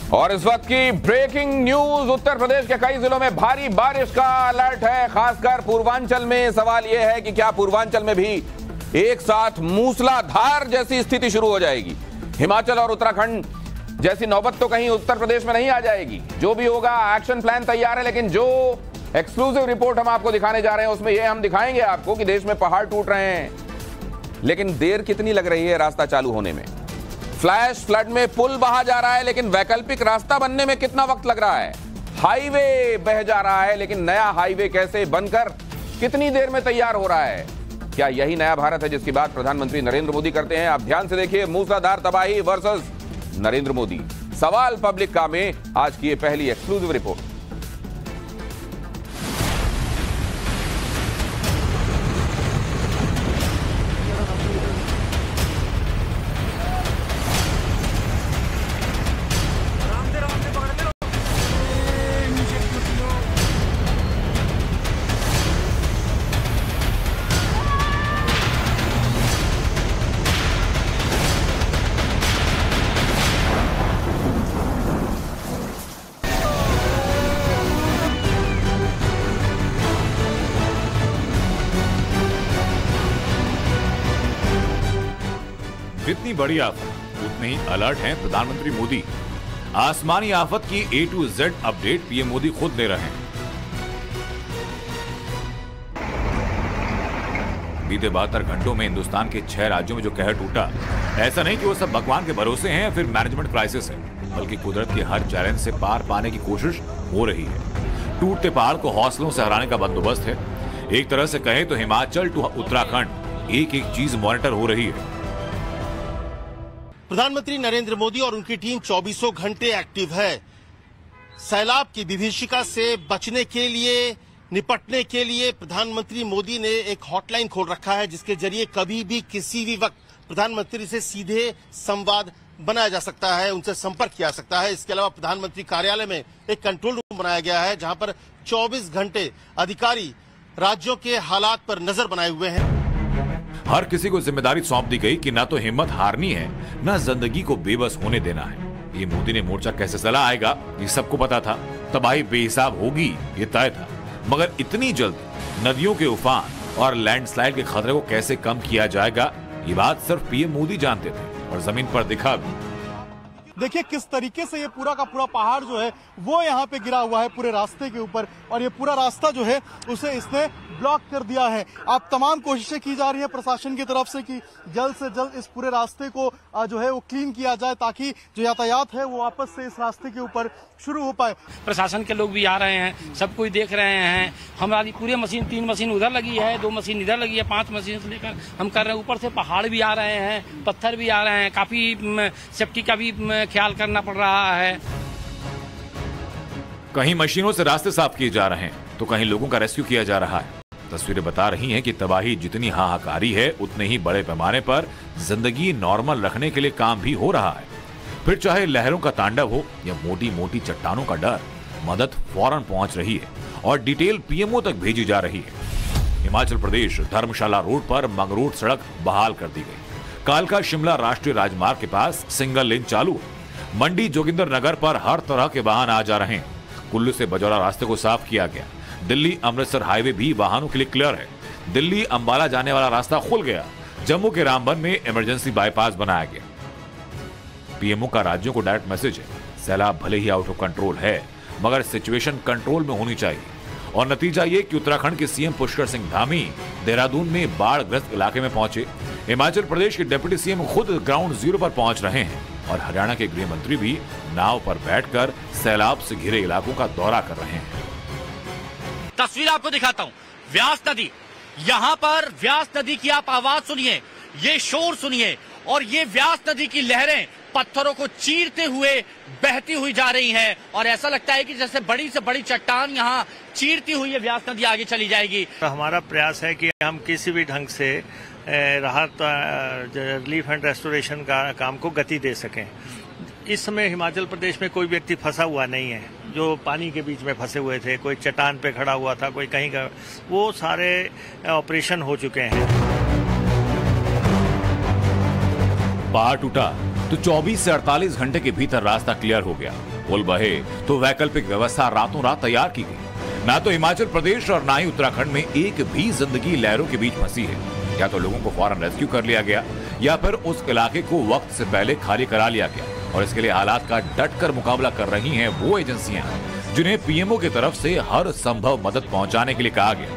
और इस वक्त की ब्रेकिंग न्यूज, उत्तर प्रदेश के कई जिलों में भारी बारिश का अलर्ट है, खासकर पूर्वांचल में। सवाल यह है कि क्या पूर्वांचल में भी एक साथ मूसलाधार जैसी स्थिति शुरू हो जाएगी। हिमाचल और उत्तराखंड जैसी नौबत तो कहीं उत्तर प्रदेश में नहीं आ जाएगी। जो भी होगा, एक्शन प्लान तैयार है, लेकिन जो एक्सक्लूसिव रिपोर्ट हम आपको दिखाने जा रहे हैं उसमें यह हम दिखाएंगे आपको कि देश में पहाड़ टूट रहे हैं, लेकिन देर कितनी लग रही है रास्ता चालू होने में। फ्लैश फ्लड में पुल बहा जा रहा है, लेकिन वैकल्पिक रास्ता बनने में कितना वक्त लग रहा है। हाईवे बह जा रहा है, लेकिन नया हाईवे कैसे बनकर कितनी देर में तैयार हो रहा है। क्या यही नया भारत है जिसकी बात प्रधानमंत्री नरेंद्र मोदी करते हैं? आप ध्यान से देखिए, मूसलाधार तबाही वर्सेस नरेंद्र मोदी। सवाल पब्लिक का में आज की ये पहली एक्सक्लूसिव रिपोर्ट। जितनी बड़ी आफत उतने ही अलर्ट हैं प्रधानमंत्री मोदी। आसमानी आफत की A to Z update PM Modi खुद दे रहे हैं। बीते 72 घंटों में हिंदुस्तान के 6 राज्यों में जो कहर टूटा, ऐसा नहीं कि वो सब भगवान के भरोसे हैं या फिर मैनेजमेंट क्राइसिस है, बल्कि कुदरत के हर चैलेंज से पार पाने की कोशिश हो रही है। टूटते पहाड़ को हौसलों से हराने का बंदोबस्त है। एक तरह से कहें तो हिमाचल टू उत्तराखंड एक एक चीज मॉनिटर हो रही है। प्रधानमंत्री नरेंद्र मोदी और उनकी टीम 24 घंटे एक्टिव है। सैलाब की विभीषिका से बचने के लिए, निपटने के लिए प्रधानमंत्री मोदी ने एक हॉटलाइन खोल रखा है, जिसके जरिए कभी भी किसी भी वक्त प्रधानमंत्री से सीधे संवाद बनाया जा सकता है, उनसे संपर्क किया जा सकता है। इसके अलावा प्रधानमंत्री कार्यालय में एक कंट्रोल रूम बनाया गया है, जहां पर 24 घंटे अधिकारी राज्यों के हालात पर नजर बनाए हुए हैं। हर किसी को जिम्मेदारी सौंप दी गई कि ना तो हिम्मत हारनी है, ना जिंदगी को बेबस होने देना है। ये मोदी ने मोर्चा कैसे चला आएगा ये सबको पता था। तबाही बेहिसाब होगी ये तय था, मगर इतनी जल्द नदियों के उफान और लैंडस्लाइड के खतरे को कैसे कम किया जाएगा, ये बात सिर्फ पीएम मोदी जानते थे और जमीन पर दिखा भी। देखिए किस तरीके से ये पूरा का पूरा पहाड़ जो है वो यहाँ पे गिरा हुआ है पूरे रास्ते के ऊपर, और ये पूरा रास्ता जो है उसे इसने ब्लॉक कर दिया है। अब तमाम कोशिशें की जा रही है प्रशासन की तरफ से कि जल्द से जल्द इस पूरे रास्ते को जो है वो क्लीन किया जाए, ताकि जो यातायात है वो वापस से इस रास्ते के ऊपर शुरू हो पाए। प्रशासन के लोग भी आ रहे हैं, सब कुछ देख रहे हैं। हमारी पूरी मशीन, 3 मशीन उधर लगी है, 2 मशीन इधर लगी है, 5 मशीन से लेकर हम कर रहे हैं। ऊपर से पहाड़ भी आ रहे हैं, पत्थर भी आ रहे हैं, काफी सेफ्टी का भी ख्याल करना पड़ रहा है। कहीं मशीनों से रास्ते साफ किए जा रहे हैं तो कहीं लोगों का रेस्क्यू किया जा रहा है। तस्वीरें बता रही हैं कि तबाही जितनी हाहाकारी है, उतने ही बड़े पैमाने पर जिंदगी नॉर्मल रखने के लिए काम भी हो रहा है। फिर चाहे लहरों का तांडव हो या मोटी मोटी चट्टानों का डर, मदद फौरन पहुंच रही है और डिटेल पीएमओ तक भेजी जा रही है। हिमाचल प्रदेश धर्मशाला रोड पर मंगरोट सड़क बहाल कर दी गई। कालका शिमला राष्ट्रीय राजमार्ग के पास सिंगल लेन चालू है। मंडी जोगिंदर नगर पर हर तरह के वाहन आ जा रहे हैं। कुल्लू से बजौरा रास्ते को साफ किया गया। दिल्ली अमृतसर हाईवे भी वाहनों के लिए क्लियर है। दिल्ली अंबाला जाने वाला रास्ता खुल गया। जम्मू के रामबन में इमरजेंसी बाईपास बनाया गया। पीएमओ का राज्यों को डायरेक्ट मैसेज है, सैलाब भले ही आउट ऑफ कंट्रोल है, मगर सिचुएशन कंट्रोल में होनी चाहिए। और नतीजा ये कि उत्तराखंड के सीएम पुष्कर सिंह धामी देहरादून में बाढ़ ग्रस्त इलाके में पहुंचे। हिमाचल प्रदेश के डिप्टी सीएम खुद ग्राउंड जीरो पर पहुंच रहे हैं और हरियाणा के गृह मंत्री भी नाव पर बैठकर सैलाब से घिरे इलाकों का दौरा कर रहे हैं। तस्वीर आपको दिखाता हूं, व्यास नदी। यहाँ पर व्यास नदी की आप आवाज सुनिए, ये शोर सुनिए, और ये व्यास नदी की लहरें पत्थरों को चीरते हुए बहती हुई जा रही हैं, और ऐसा लगता है कि जैसे बड़ी से बड़ी चट्टान यहाँ चीरती हुई ये व्यास नदी आगे चली जाएगी। हमारा प्रयास है कि हम किसी भी ढंग से राहत, रिलीफ एंड रेस्टोरेशन का काम को गति दे सकें। इस समय हिमाचल प्रदेश में कोई व्यक्ति फंसा हुआ नहीं है। जो पानी के बीच में फंसे हुए थे, कोई चट्टान पे खड़ा हुआ था, कोई कहीं का, वो सारे ऑपरेशन हो चुके हैं। पहाड़ टूटा तो 24 से 48 घंटे के भीतर रास्ता क्लियर हो गया। पुल बहे तो वैकल्पिक व्यवस्था रातों रात तैयार की गई। ना तो हिमाचल प्रदेश और ना ही उत्तराखंड में एक भी जिंदगी लहरों के बीच फंसी है। या तो लोगों को फौरन रेस्क्यू कर लिया गया या फिर उस इलाके को वक्त से पहले खाली करा लिया गया। और इसके लिए हालात का डटकर मुकाबला कर रही हैं वो एजेंसियां जिन्हें पीएमओ की तरफ से हर संभव मदद पहुंचाने के लिए कहा गया।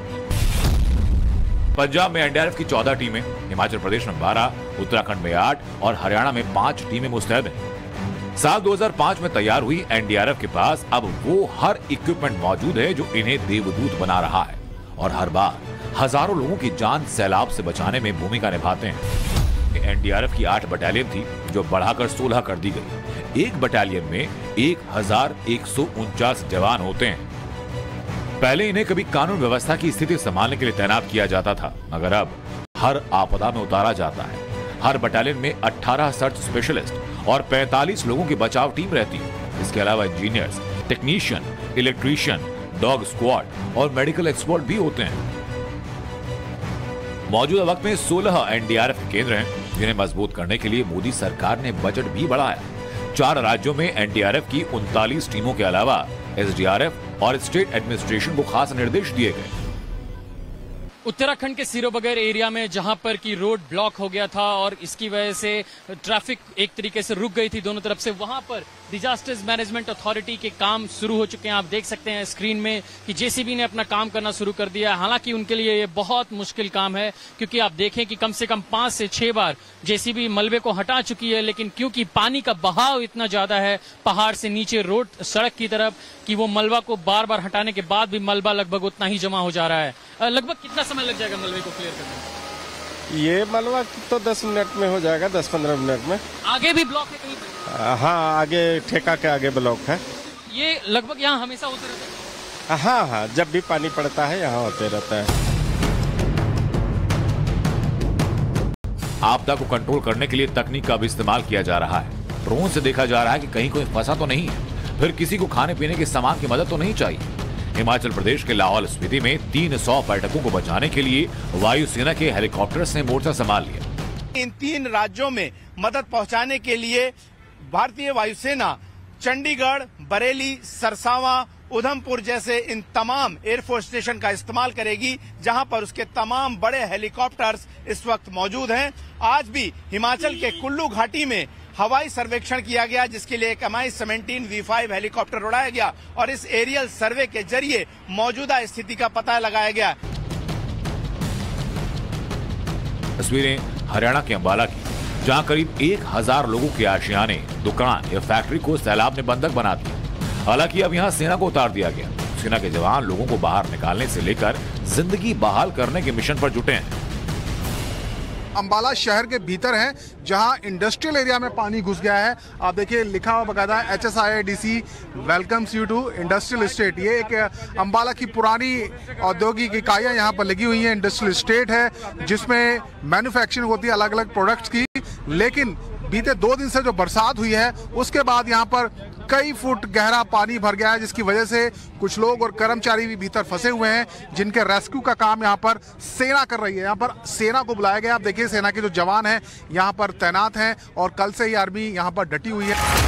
पंजाब में एनडीआरएफ की 14 टीमें, हिमाचल प्रदेश में 12, उत्तराखंड में 8 और हरियाणा में 5 टीमें मुस्तैद हैं। साल 2005 में तैयार हुई एनडीआरएफ के पास अब वो हर इक्विपमेंट मौजूद है जो इन्हें देवदूत बना रहा है और हर बार हजारों लोगों की जान सैलाब से बचाने में भूमिका निभाते हैं। एनडीआरएफ की 8 बटालियन थी जो बढ़ाकर 16 कर दी गई। एक बटालियन में 1149 जवान होते हैं। पहले इन्हें कभी कानून व्यवस्था की स्थिति संभालने के लिए तैनात किया जाता था, मगर अब हर आपदा में उतारा जाता है। हर बटालियन में 18 सर्च स्पेशलिस्ट और 45 लोगों की बचाव टीम रहती है। इसके अलावा engineers, technicians, electricians, dog squad और मेडिकल एक्सपर्ट भी होते हैं। मौजूदा वक्त में 16 एनडीआरएफ केंद्र हैं जिन्हें मजबूत करने के लिए मोदी सरकार ने बजट भी बढ़ाया। 4 राज्यों में एनडीआरएफ की 39 टीमों के अलावा एसडीआरएफ और स्टेट एडमिनिस्ट्रेशन को खास निर्देश दिए गए। उत्तराखंड के सिरोबगर एरिया में जहां पर की रोड ब्लॉक हो गया था और इसकी वजह से ट्रैफिक एक तरीके से रुक गई थी दोनों तरफ से, वहां पर डिजास्टर्स मैनेजमेंट अथॉरिटी के काम शुरू हो चुके हैं। आप देख सकते हैं स्क्रीन में कि जेसीबी ने अपना काम करना शुरू कर दिया। हालांकि उनके लिए ये बहुत मुश्किल काम है क्योंकि आप देखें कि कम से कम 5 से 6 बार जेसीबी मलबे को हटा चुकी है, लेकिन क्योंकि पानी का बहाव इतना ज्यादा है पहाड़ से नीचे रोड सड़क की तरफ कि वो मलबा को बार बार हटाने के बाद भी मलबा लगभग उतना ही जमा हो जा रहा है। लगभग कितना समय लग जाएगा मलबे को क्लियर करने में? ये मलबा तो 10 मिनट में हो जाएगा, 10-15 मिनट में। आगे भी ब्लॉक है कहीं पर? हाँ, आगे ठेका के आगे ब्लॉक है। ये लगभग यहाँ हमेशा होते रहते हैं? हाँ, जब भी पानी पड़ता है यहाँ होते रहता है। आपदा को कंट्रोल करने के लिए तकनीक का भी इस्तेमाल किया जा रहा है। ड्रोन से देखा जा रहा है कि कहीं कोई फंसा तो नहीं है, फिर किसी को खाने पीने के सामान की मदद तो नहीं चाहिए। हिमाचल प्रदेश के लाहौल स्पीति में 300 पर्यटकों को बचाने के लिए वायुसेना के हेलीकॉप्टर्स ने मोर्चा संभाल लिया। इन 3 राज्यों में मदद पहुंचाने के लिए भारतीय वायुसेना चंडीगढ़, बरेली, सरसावा, उधमपुर जैसे इन तमाम एयरफोर्स स्टेशन का इस्तेमाल करेगी, जहां पर उसके तमाम बड़े हेलीकॉप्टर्स इस वक्त मौजूद हैं। आज भी हिमाचल के कुल्लू घाटी में हवाई सर्वेक्षण किया गया, जिसके लिए एक Mi-17 V5 हेलीकॉप्टर उड़ाया गया और इस एरियल सर्वे के जरिए मौजूदा स्थिति का पता लगाया गया। तस्वीरें हरियाणा के अंबाला की, जहां करीब 1000 लोगों के आशियाने, दुकान या फैक्ट्री को सैलाब ने बंधक बना दिया। हालांकि अब यहां सेना को उतार दिया गया। सेना के जवान लोगों को बाहर निकालने से लेकर जिंदगी बहाल करने के मिशन पर जुटे हैं। अंबाला शहर के भीतर है जहां इंडस्ट्रियल एरिया में पानी घुस गया है। आप देखिए लिखा हुआ बकायदा HSIIDC welcomes you to industrial estate. ये एक अंबाला की पुरानी औद्योगिक इकाइयां यहाँ पर लगी हुई हैं। इंडस्ट्रियल एस्टेट है जिसमें मैन्युफैक्चरिंग होती है अलग अलग प्रोडक्ट्स की, लेकिन बीते 2 दिन से जो बरसात हुई है उसके बाद यहाँ पर कई फुट गहरा पानी भर गया है, जिसकी वजह से कुछ लोग और कर्मचारी भी भीतर फंसे हुए हैं, जिनके रेस्क्यू का काम यहाँ पर सेना कर रही है। यहाँ पर सेना को बुलाया गया। आप देखिए सेना के जो जवान हैं यहाँ पर तैनात हैं और कल से ही आर्मी यहाँ पर डटी हुई है।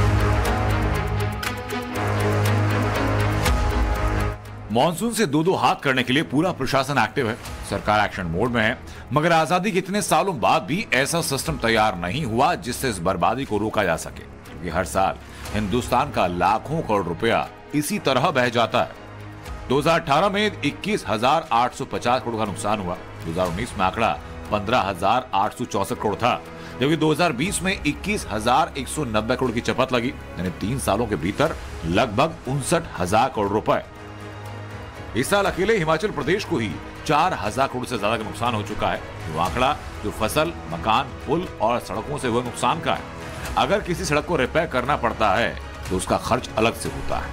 मॉनसून से 2-2 हाथ करने के लिए पूरा प्रशासन एक्टिव है। सरकार एक्शन मोड में है, मगर आजादी के इतने सालों बाद भी ऐसा सिस्टम तैयार नहीं हुआ जिससे इस बर्बादी को रोका जा सके, क्योंकि हर साल हिंदुस्तान का लाखों करोड़ रुपया इसी तरह बह जाता है। 2018 में 21,850 करोड़ का नुकसान हुआ। 2019 में आंकड़ा 15,864 करोड़ था, जबकि 2020 में 21,190 करोड़ की चपत लगी, यानी 3 सालों के भीतर लगभग 59,000 करोड़ रुपए। इस साल अकेले हिमाचल प्रदेश को ही 4,000 करोड़ से ज्यादा का नुकसान हो चुका है। वो आंकड़ा जो फसल, मकान, पुल और सड़कों से हुए नुकसान का है। अगर किसी सड़क को रिपेयर करना पड़ता है तो उसका खर्च अलग से होता है।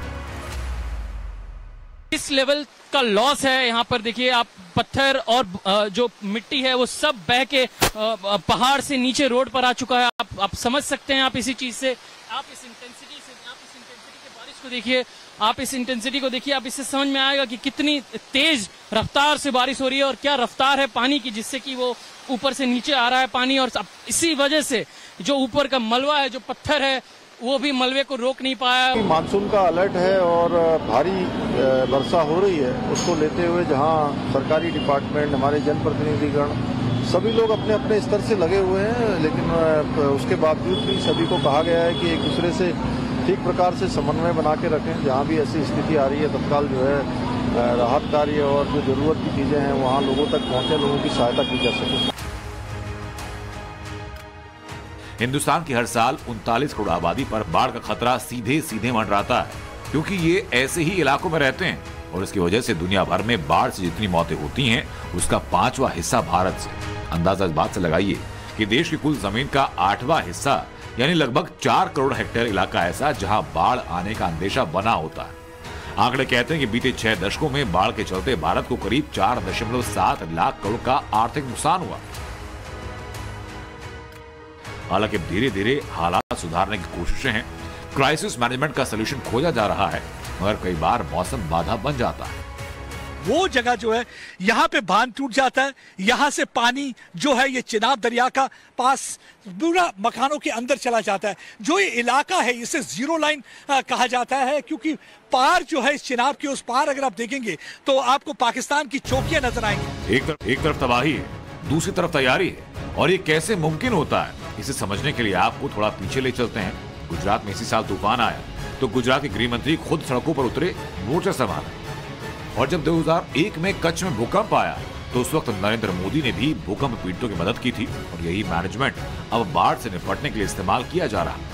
इस लेवल का लॉस है। यहाँ पर देखिए आप, पत्थर और जो मिट्टी है वो सब बह के पहाड़ से नीचे रोड पर आ चुका है। आप समझ सकते हैं। आप इसी चीज से, आप इस इंटेंसिटी के बारिश को देखिए, आप इस इंटेंसिटी को देखिए, आप इससे समझ में आएगा कि कितनी तेज रफ्तार से बारिश हो रही है और क्या रफ्तार है पानी की, जिससे कि वो ऊपर से नीचे आ रहा है पानी। और इसी वजह से जो ऊपर का मलबा है, जो पत्थर है, वो भी मलबे को रोक नहीं पाया। मानसून का अलर्ट है और भारी वर्षा हो रही है, उसको लेते हुए जहां सरकारी डिपार्टमेंट, हमारे जनप्रतिनिधिगण सभी लोग अपने अपने स्तर से लगे हुए हैं, लेकिन उसके बावजूद भी सभी को कहा गया है कि एक दूसरे से ठीक प्रकार से समन्वय बना के रखें। जहां भी ऐसी स्थिति आ रही है तत्काल जो है राहत कार्य और जो जरूरत की चीजें हैं वहां लोगों तक पहुंचे, लोगों की सहायता की जा सके। हिंदुस्तान की हर साल 39 करोड़ आबादी पर बाढ़ का खतरा सीधे सीधे मंडराता है, क्योंकि ये ऐसे ही इलाकों में रहते हैं और इसकी वजह से दुनिया भर में बाढ़ से जितनी मौतें होती हैं उसका 5वां हिस्सा भारत से। अंदाजा इस बात से लगाइए कि देश की कुल जमीन का 8वां हिस्सा यानी लगभग 4 करोड़ हेक्टेयर इलाका ऐसा जहां बाढ़ आने का अंदेशा बना होता है। आंकड़े कहते हैं कि बीते 6 दशकों में बाढ़ के चलते भारत को करीब 4.7 लाख करोड़ का आर्थिक नुकसान हुआ। हालांकि धीरे धीरे हालात सुधारने की कोशिशें हैं, क्राइसिस मैनेजमेंट का सलूशन खोजा जा रहा है, मगर कई बार मौसम बाधा बन जाता है। वो जगह जो है यहाँ पे बांध टूट जाता है, यहाँ से पानी जो है ये चिनाब दरिया का पास पूरा मकानों के अंदर चला जाता है। जो ये इलाका है इसे जीरो लाइन कहा जाता है, क्योंकि पार जो है इस चिनाब के उस पार अगर आप देखेंगे तो आपको पाकिस्तान की चौकियां नजर आएंगी। एक तरफ तबाही है, दूसरी तरफ तैयारी है, और ये कैसे मुमकिन होता है इसे समझने के लिए आपको थोड़ा पीछे ले चलते हैं। गुजरात में इसी साल तूफान आया तो गुजरात के गृह मंत्री खुद सड़कों पर उतरे, मोर्चा संभाला, और जब 2001 में कच्छ में भूकंप आया तो उस वक्त नरेंद्र मोदी ने भी भूकंप पीड़ितों की मदद की थी, और यही मैनेजमेंट अब बाढ़ से निपटने के लिए इस्तेमाल किया जा रहा है।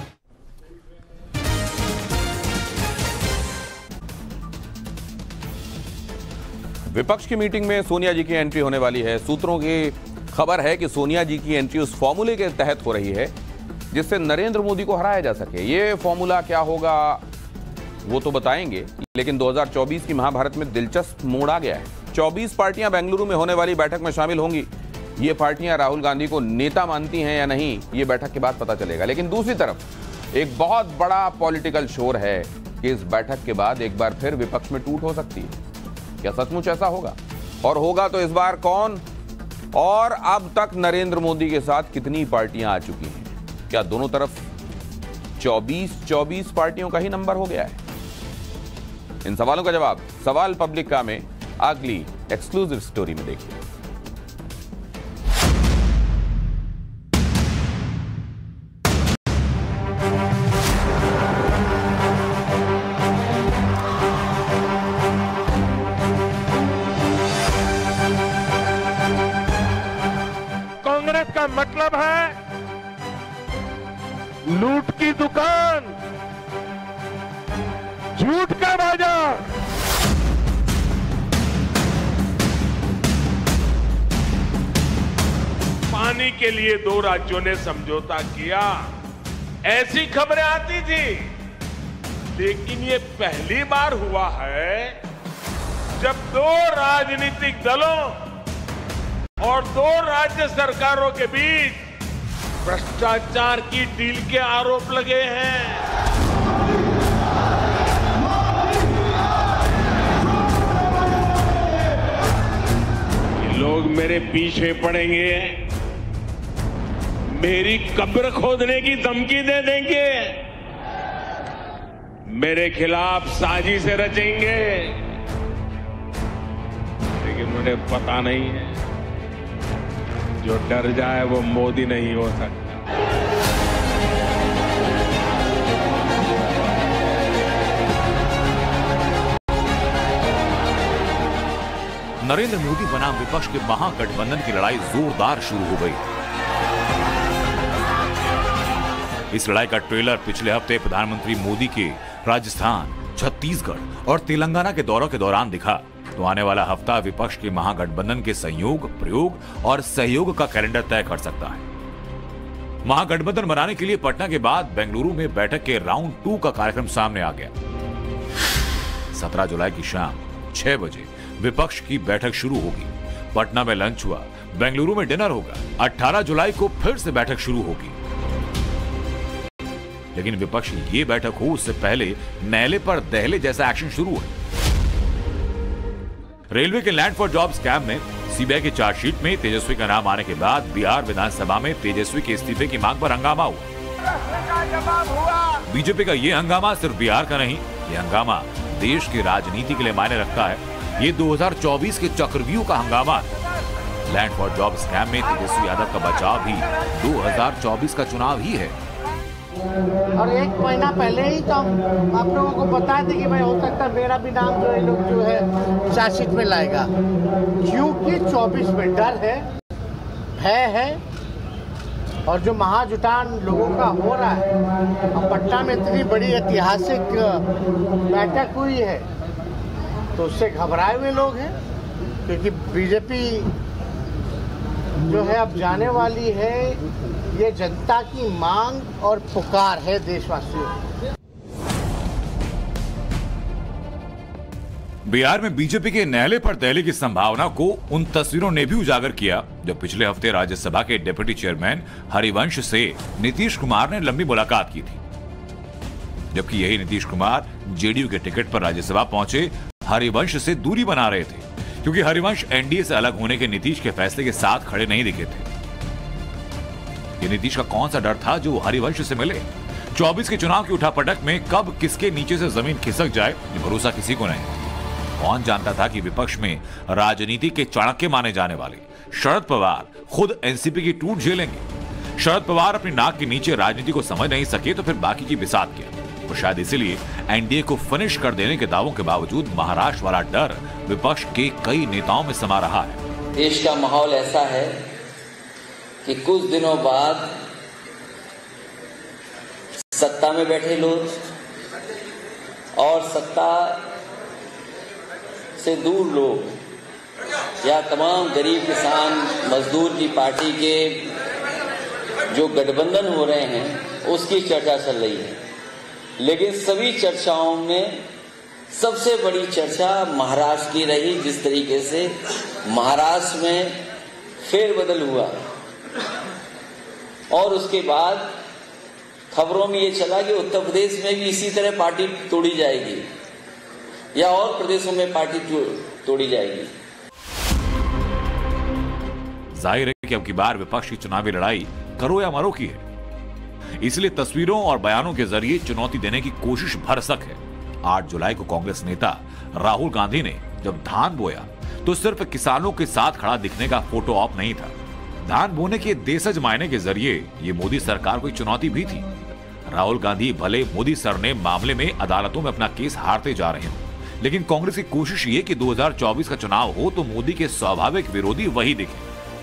विपक्ष की मीटिंग में सोनिया जी की एंट्री होने वाली है। सूत्रों की खबर है कि सोनिया जी की एंट्री उस फॉर्मूले के तहत हो रही है जिससे नरेंद्र मोदी को हराया जा सके। ये फॉर्मूला क्या होगा वो तो बताएंगे, लेकिन 2024 की महाभारत में दिलचस्प मोड़ आ गया है। 24 पार्टियां बेंगलुरु में होने वाली बैठक में शामिल होंगी। ये पार्टियां राहुल गांधी को नेता मानती हैं या नहीं, ये बैठक के बाद पता चलेगा। लेकिन दूसरी तरफ एक बहुत बड़ा पॉलिटिकल शोर है कि इस बैठक के बाद एक बार फिर विपक्ष में टूट हो सकती है। क्या सचमुच ऐसा होगा? और होगा तो इस बार कौन? और अब तक नरेंद्र मोदी के साथ कितनी पार्टियां आ चुकी हैं? क्या दोनों तरफ 24 पार्टियों का ही नंबर हो गया है? इन सवालों का जवाब सवाल पब्लिक का में अगली एक्सक्लूसिव स्टोरी में देखिए। कांग्रेस का मतलब है लूट की दुकान, झूठ का बाजार। पानी के लिए 2 राज्यों ने समझौता किया, ऐसी खबरें आती थी, लेकिन ये पहली बार हुआ है जब 2 राजनीतिक दलों और 2 राज्य सरकारों के बीच भ्रष्टाचार की डील के आरोप लगे हैं। लोग मेरे पीछे पड़ेंगे, मेरी कब्र खोदने की धमकी दे देंगे, मेरे खिलाफ साजिश रचेंगे, लेकिन उन्हें पता नहीं है जो डर जाए वो मोदी नहीं हो सकता। नरेंद्र मोदी बनाम विपक्ष के महागठबंधन की लड़ाई जोरदार शुरू हो गई। इस लड़ाई का ट्रेलर पिछले हफ्ते प्रधानमंत्री मोदी के राजस्थान, छत्तीसगढ़ और तेलंगाना के दौरों के दौरान दिखा, तो आने वाला हफ्ता विपक्ष के महागठबंधन के संयोग, प्रयोग और सहयोग का कैलेंडर तय कर सकता है। महागठबंधन बनाने के लिए पटना के बाद बेंगलुरु में बैठक के राउंड 2 का कार्यक्रम सामने आ गया। 17 जुलाई की शाम 6 बजे विपक्ष की बैठक शुरू होगी। पटना में लंच हुआ, बेंगलुरु में डिनर होगा। 18 जुलाई को फिर से बैठक शुरू होगी। लेकिन विपक्ष की ये बैठक हो उससे पहले नहले पर दहले जैसा एक्शन शुरू है। रेलवे के लैंड फॉर जॉब स्कैम में सीबीआई की चार्जशीट में तेजस्वी का नाम आने के बाद बिहार विधानसभा में तेजस्वी के इस्तीफे की मांग पर हंगामा हुआ। बीजेपी का ये हंगामा सिर्फ बिहार का नहीं, ये हंगामा देश की राजनीति के लिए मायने रखता है। ये 2024 के चक्रव्यूह का हंगामा है। लैंड फॉर जॉब स्कैम में तेजस्वी यादव का बचाव भी 2024 का चुनाव ही है। और एक महीना पहले ही तो आप लोगों को बता दें कि भाई हो सकता है मेरा भी नाम जो है लोग जो है चार्जशीट में लाएगा, क्योंकि 24 में डर है, भय है, और जो महाजुटान लोगों का हो रहा है। अब पटना में इतनी बड़ी ऐतिहासिक बैठक हुई है तो उससे घबराए हुए लोग हैं, क्योंकि बीजेपी जो है अब जाने वाली है। ये जनता की मांग और पुकार है देशवासियों। बिहार में बीजेपी के नहले पर दहले की संभावना को उन तस्वीरों ने भी उजागर किया जब पिछले हफ्ते राज्यसभा के डिप्टी चेयरमैन हरिवंश से नीतीश कुमार ने लंबी मुलाकात की थी। जबकि यही नीतीश कुमार जेडीयू के टिकट पर राज्यसभा पहुंचे हरिवंश से दूरी बना रहे थे, क्योंकि हरिवंश एनडीए से अलग होने के नीतीश के फैसले के साथ खड़े नहीं दिखे थे। ये नीतीश का कौन सा डर था जो हरिवंश से मिले? 24 के चुनाव की उठापटक में कब किसके नीचे से जमीन खिसक जाए, ये भरोसा किसी को नहीं। कौन जानता था कि विपक्ष में राजनीति के चाणक्य माने जाने वाले शरद पवार खुद एनसीपी की टूट झेलेंगे। शरद पवार अपनी नाक के नीचे राजनीति को समझ नहीं सके तो फिर बाकी की बिसात क्या? और शायद इसीलिए एनडीए को फिनिश कर देने के दावों के बावजूद महाराष्ट्र वाला डर विपक्ष के कई नेताओं में समा रहा है। देश का माहौल ऐसा है कि कुछ दिनों बाद सत्ता में बैठे लोग और सत्ता से दूर लोग या तमाम गरीब किसान मजदूर की पार्टी के जो गठबंधन हो रहे हैं उसकी चर्चा चल रही है। लेकिन सभी चर्चाओं में सबसे बड़ी चर्चा महाराष्ट्र की रही। जिस तरीके से महाराष्ट्र में फेरबदल हुआ और उसके बाद खबरों में ये चला कि उत्तर प्रदेश में भी इसी तरह पार्टी तोड़ी जाएगी या और प्रदेशों में पार्टी तोड़ी जाएगी। जाहिर है कि अब की बार विपक्ष की चुनावी लड़ाई करो या मरो की है। इसलिए तस्वीरों और बयानों के जरिए चुनौती देने की कोशिश भरसक है। 8 जुलाई को कांग्रेस नेता राहुल गांधी ने जब धान बोया तो सिर्फ किसानों के साथ खड़ा दिखने का फोटो ऑप नहीं था। धान बोने के देशज मायने के जरिए ये मोदी सरकार को एक चुनौती भी थी। राहुल गांधी भले मोदी सर ने मामले में अदालतों में अपना केस हारते जा रहे हैं, लेकिन कांग्रेस की कोशिश ये कि 2024 का चुनाव हो तो मोदी के स्वाभाविक विरोधी वही दिखे।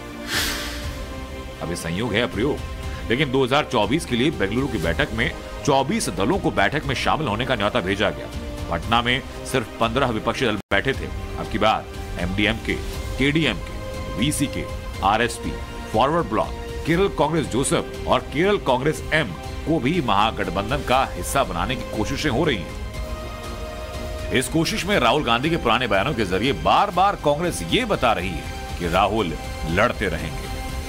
अब ये संयोग है अप्रयोग, लेकिन 2024 के लिए बेंगलुरु की बैठक में 24 दलों को बैठक में शामिल होने का न्योता भेजा गया। पटना में सिर्फ 15 विपक्षी दल बैठे थे। अब की बार MDMK, KDMK, VCK, RSP, forward bloc, Kerala Congress Joseph और केरल कांग्रेस एम को भी महागठबंधन का हिस्सा बनाने की कोशिशें हो रही हैं। इस कोशिश में राहुल गांधी के पुराने बयानों के जरिए बार बार कांग्रेस ये बता रही है कि राहुल लड़ते रहेंगे।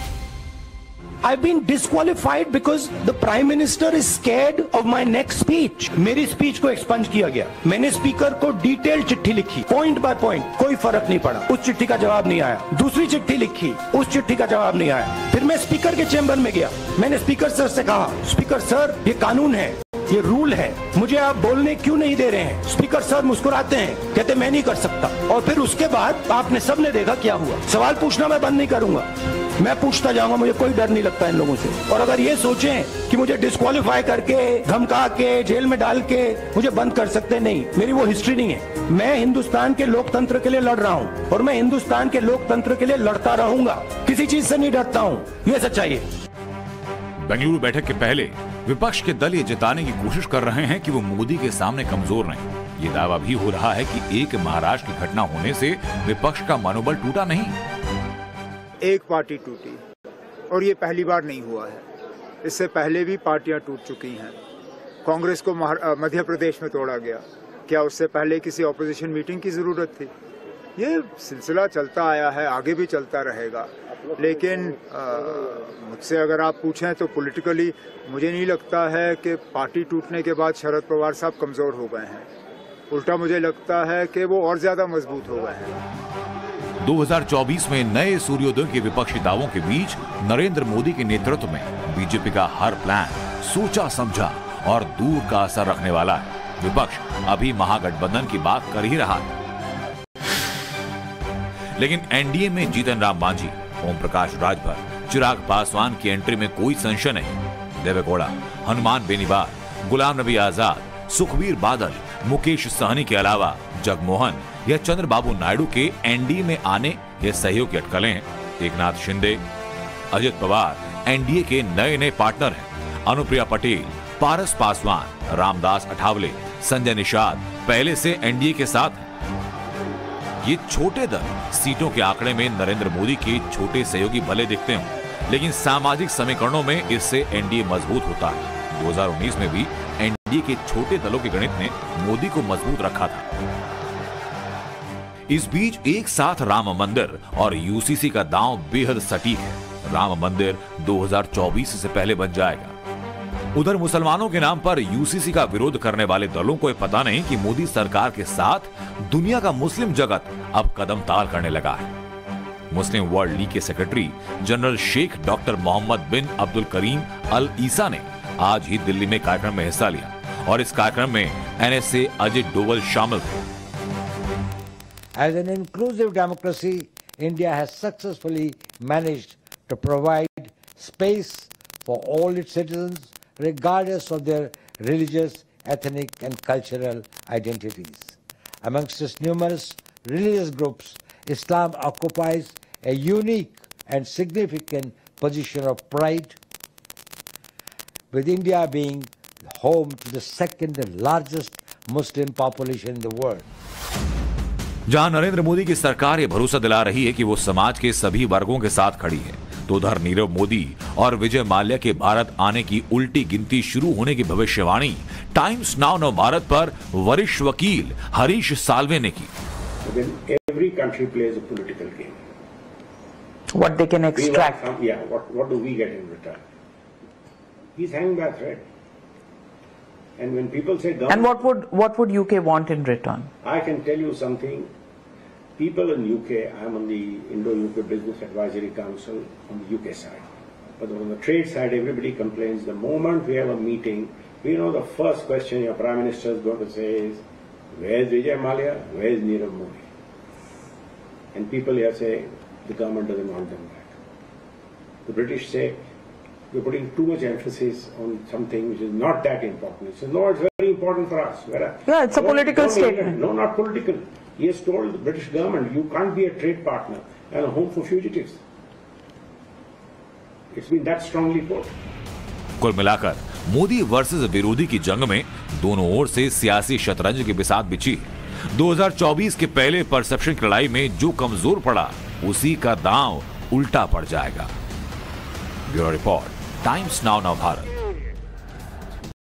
I've been disqualified because the Prime Minister is scared of my next speech. मेरी स्पीच को एक्सपंज किया गया। मैंने स्पीकर को डिटेल चिट्ठी लिखी, पॉइंट बाय पॉइंट, कोई फर्क नहीं पड़ा। उस चिट्ठी का जवाब नहीं आया। दूसरी चिट्ठी लिखी, उस चिट्ठी का जवाब नहीं आया। फिर मैं स्पीकर के चैम्बर में गया, मैंने स्पीकर सर से कहा, स्पीकर सर ये कानून है, ये रूल है, मुझे आप बोलने क्यों नहीं दे रहे हैं? स्पीकर सर मुस्कुराते हैं, कहते मैं नहीं कर सकता। और फिर उसके बाद आपने सबने देखा क्या हुआ। सवाल पूछना मैं बंद नहीं करूंगा, मैं पूछता जाऊंगा, मुझे कोई डर नहीं लगता इन लोगों से। और अगर ये सोचें कि मुझे डिस्क्वालीफाई करके, धमका के, जेल में डाल के मुझे बंद कर सकते, नहीं, मेरी वो हिस्ट्री नहीं है। मैं हिंदुस्तान के लोकतंत्र के लिए लड़ रहा हूँ और मैं हिंदुस्तान के लोकतंत्र के लिए लड़ता रहूंगा, किसी चीज से नहीं डरता हूँ, ये सच्चाई है। बेंगलुरु बैठक के पहले विपक्ष के दल ये जताने की कोशिश कर रहे हैं कि वो मोदी के सामने कमजोर नहीं। ये दावा भी हो रहा है कि एक महाराष्ट्र की घटना होने से विपक्ष का मनोबल टूटा नहीं, एक पार्टी टूटी और ये पहली बार नहीं हुआ है। इससे पहले भी पार्टियां टूट चुकी हैं। कांग्रेस को मध्य प्रदेश में तोड़ा गया, क्या उससे पहले किसी ऑपोजिशन मीटिंग की जरूरत थी? ये सिलसिला चलता आया है, आगे भी चलता रहेगा। लेकिन मुझसे अगर आप पूछें तो पॉलिटिकली मुझे नहीं लगता है कि पार्टी टूटने के बाद शरद पवार साहब कमजोर हो गए हैं। उल्टा मुझे लगता है कि वो और ज्यादा मजबूत हो गए हैं। 2024 में नए सूर्योदय के विपक्षी दावों के बीच नरेंद्र मोदी के नेतृत्व में बीजेपी का हर प्लान सोचा समझा और दूर का असर रखने वाला है। विपक्ष अभी महागठबंधन की बात कर ही रहा है, लेकिन एनडीए में जीतन राम मांझी, ओम प्रकाश राजभर, चिराग पासवान की एंट्री में कोई संशय नहीं। देवेगौड़ा, हनुमान बेनीवाल, गुलाम नबी आजाद, सुखबीर बादल, मुकेश सहनी के अलावा जगमोहन या चंद्रबाबू नायडू के एनडीए में आने ये सहयोग की अटकलें हैं। एकनाथ शिंदे, अजित पवार एनडीए के नए नए पार्टनर हैं। अनुप्रिया पटेल, पारस पासवान, रामदास अठावले, संजय निषाद पहले से एनडीए के साथ हैं। ये छोटे दल सीटों के आंकड़े में नरेंद्र मोदी के छोटे सहयोगी भले दिखते हों, लेकिन सामाजिक समीकरणों में इससे एनडीए मजबूत होता है। 2019 में भी एनडीए के छोटे दलों के गणित ने मोदी को मजबूत रखा था। इस बीच एक साथ राम मंदिर और यूसीसी का दांव बेहद सटीक है। राम मंदिर 2024 से पहले बन जाएगा। उधर मुसलमानों के नाम पर यूसीसी का विरोध करने वाले दलों को पता नहीं कि मोदी सरकार के साथ दुनिया का मुस्लिम जगत अब कदम ताल करने लगा है। मुस्लिम वर्ल्ड लीग के secretary general Sheikh doctor Mohammad bin Abdul Karim Al Isa ने आज ही दिल्ली में कार्यक्रम में हिस्सा लिया और इस कार्यक्रम में एनएसए अजित डोवल शामिल थे। As an inclusive democracy, India has successfully managed to provide space for all its citizens, regardless of their religious, ethnic and cultural identities. Amongst its numerous religious groups, Islam occupies a unique and significant position of pride, with India being home to the second largest Muslim population in the world. जहां नरेंद्र मोदी की सरकार ये भरोसा दिला रही है कि वो समाज के सभी वर्गों के साथ खड़ी है, तो उधर नीरव मोदी और विजय माल्या के भारत आने की उल्टी गिनती शुरू होने की भविष्यवाणी टाइम्स नाउ भारत पर वरिष्ठ वकील हरीश साल्वे ने की। Every country plays a political game. What they can extract. What do we get in return? He's hanging by a thread. And when people say And what would UK want in return? I can tell you something. People in UK, I'm on the Indo-UK Business Advisory Council on the UK side. But on the trade side, everybody complains. The moment we have a meeting, we know the first question your Prime Minister is going to say is, where's Vijay Mallya? Where's Nirav Modi? And people here say, the government doesn't want them back. The British say, we're putting too much emphasis on something which is not that important. He says, no, it's very important for us. Yeah, it's a political statement. No, not political. He has told the British government, you can't be a trade partner and a home for fugitives. It's been that strongly put. कुल मिलाकर Modi versus विरोधी की जंग में दोनों ओर से सियासी शतरंज की बिसात बिछी है। 2024 के पहले परसेप्शन की लड़ाई में जो कमजोर पड़ा, उसी का दांव उल्टा पड़ जाएगा। Bureau report, Times Now Bharat.